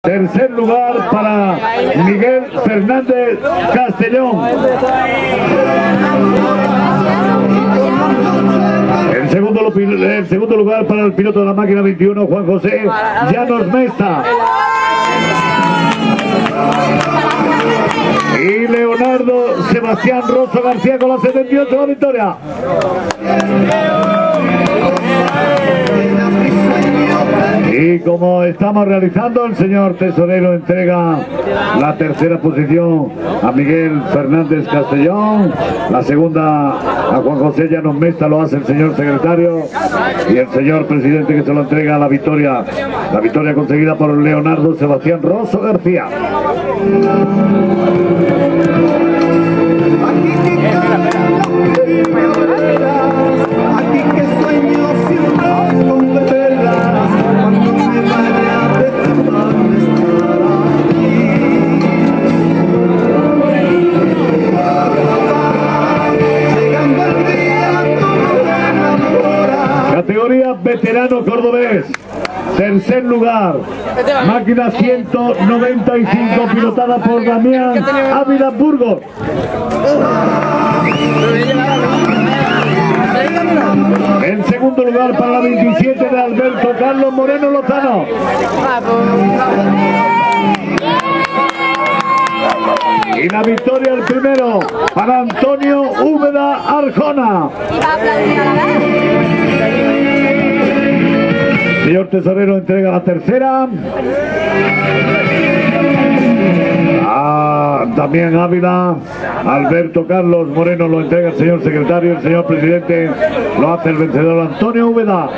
Tercer lugar para Miguel Fernández Castellón. El segundo lugar para el piloto de la máquina 21, Juan José Llanos Mesta. Y Leonardo Sebastián Rosso García con la 78 la victoria. Y como estamos realizando, el señor tesorero entrega la tercera posición a Miguel Fernández Castellón, la segunda a Juan José Llanos Mesta, lo hace el señor secretario, y el señor presidente que se lo entrega la victoria conseguida por Leonardo Sebastián Rosso García. Categoría veterano cordobés. Tercer lugar, máquina 195 pilotada por Damián Ávila Burgos. En segundo lugar para la 27 de Alberto Carlos Moreno Lozano. Y la victoria el primero para Antonio Úbeda Arjona. Señor tesorero entrega la tercera a Damián Ávila. Alberto Carlos Moreno lo entrega el señor secretario. El señor presidente lo hace el vencedor Antonio Úbeda.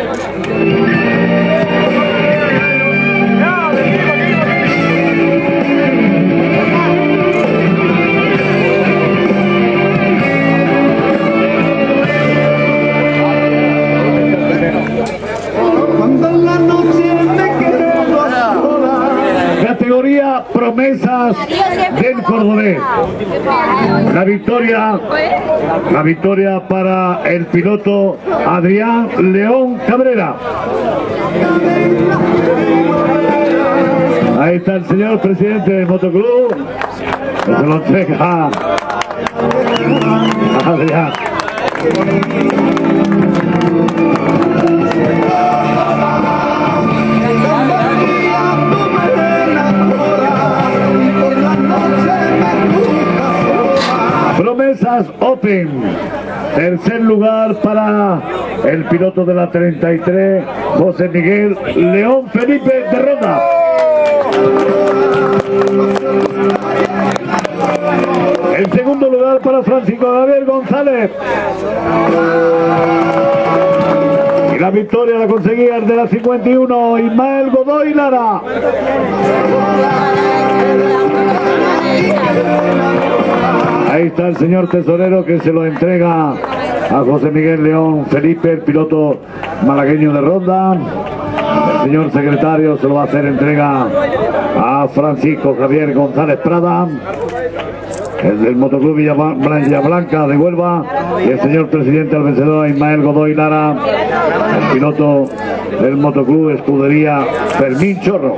Categoría promesas del cordobés. La victoria para el piloto Adrián León Cabrera. Ahí está el señor presidente del motoclub, que se lo entrega a Adrián. Promesas Open. Tercer lugar para el piloto de la 33, José Miguel León Felipe de Ronda. El segundo lugar para Francisco Javier González. Y la victoria la conseguía el de la 51, Ismael Godoy Lara. Ahí está el señor tesorero que se lo entrega a José Miguel León Felipe, el piloto malagueño de Ronda. El señor secretario se lo va a hacer entrega a Francisco Javier González Prada, el del motoclub Villa Blanca de Huelva, y el señor presidente al vencedor Ismael Godoy Lara, el piloto del motoclub Escudería Fermín Chorro.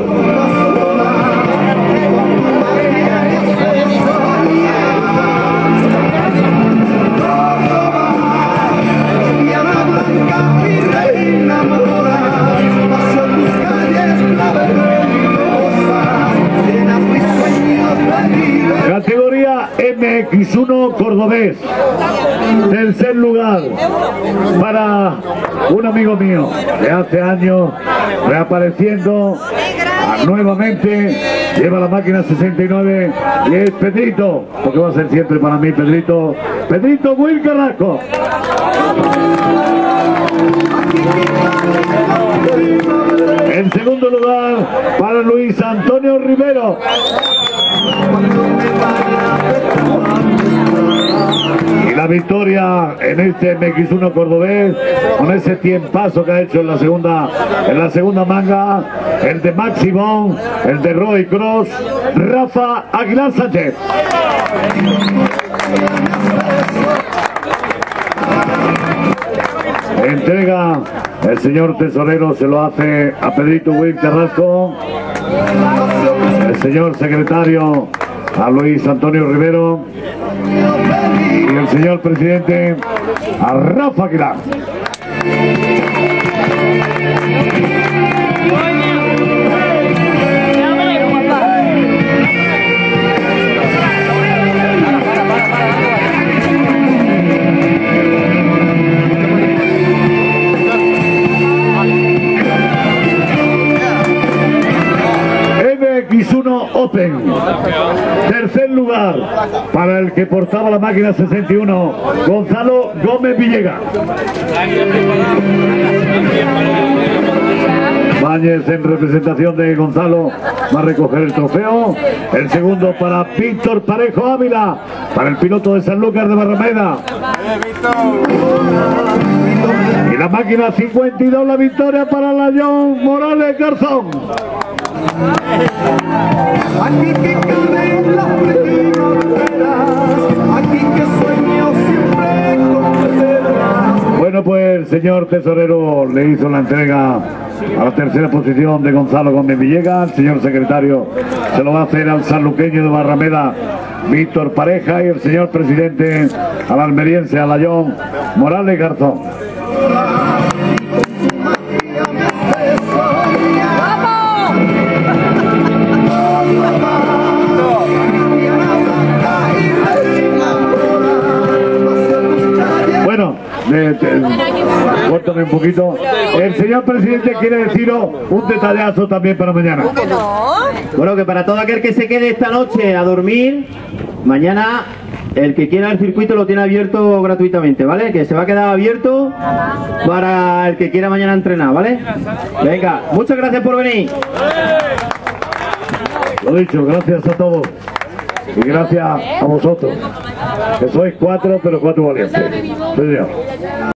Categoría MX1 cordobés. Tercer lugar para un amigo mío de hace años, reapareciendo nuevamente, lleva la máquina 69 y es Pedrito, porque va a ser siempre para mí Pedrito Will Carrasco. En segundo lugar para Luis Antonio Rivero. Y la victoria en este MX1 cordobés, con ese tiempazo que ha hecho en la segunda manga, el de Maximón, el de Roy Cross, Rafa Aguilar Sánchez. Entrega el señor tesorero, se lo hace a Pedrito Will Carrasco. señor secretario a Luis Antonio Rivero y el señor presidente a Rafa Aguilar. MX1 Open, tercer lugar para el que portaba la máquina 61, Gonzalo Gómez Villegas. Báñez en representación de Gonzalo va a recoger el trofeo. El segundo para Víctor Parejo Ávila, para el piloto de Sanlúcar de Barrameda. Y la máquina 52, la victoria para Layón Morales Garzón. Aquí que caben las primaveras, aquí que sueño siempre comprenderás. Bueno, pues el señor tesorero le hizo la entrega a la tercera posición de Gonzalo Gómez Villegas. El señor secretario se lo va a hacer al sanluqueño de Barrameda, Víctor Pareja, y el señor presidente al almeriense, a Layón Morales Garzón. Bueno, córtame un poquito. El señor presidente quiere deciros un detallazo también para mañana. Bueno, que para todo aquel que se quede esta noche a dormir, mañana el que quiera el circuito lo tiene abierto gratuitamente, ¿vale? Que se va a quedar abierto para el que quiera mañana entrenar, ¿vale? Venga, muchas gracias por venir. Lo dicho, gracias a todos. Y gracias a vosotros, que sois 4, pero 4 valientes. Sí, señor.